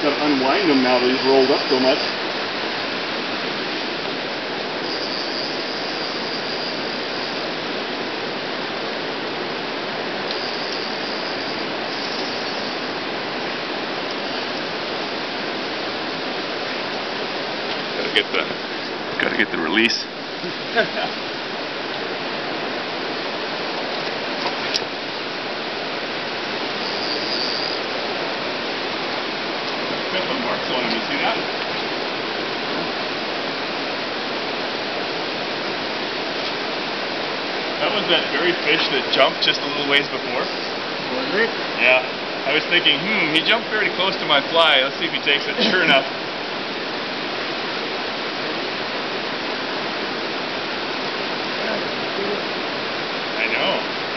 got to unwind them now that he's rolled up so much. Gotta get the release. Got some marks on him, you see that? That was that very fish that jumped just a little ways before. Was it? Yeah. I was thinking, he jumped very close to my fly. Let's see if he takes it. Sure enough. I know.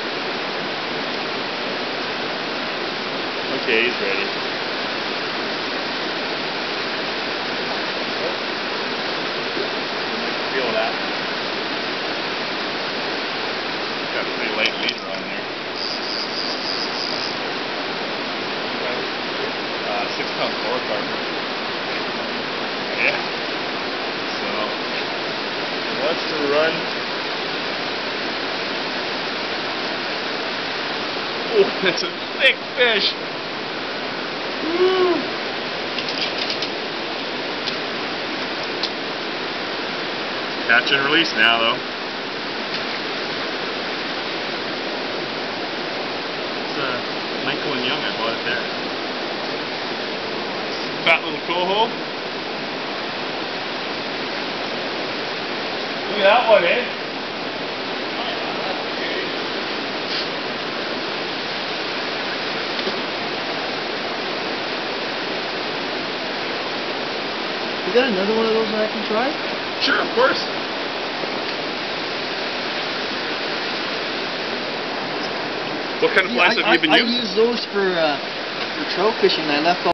Okay, he's ready. Feel that. Got a pretty light leader on there. 6-pound fluorocarbon. Yeah. So he wants to run. Oh, that's a thick fish. Woo. Catch and release now, though. It's Michael and Young. I bought it there. Fat little coho. Look at that one, eh? You got another one of those that I can try? Sure, of course. What kind of flies have you been using? I use those for trout fishing. I left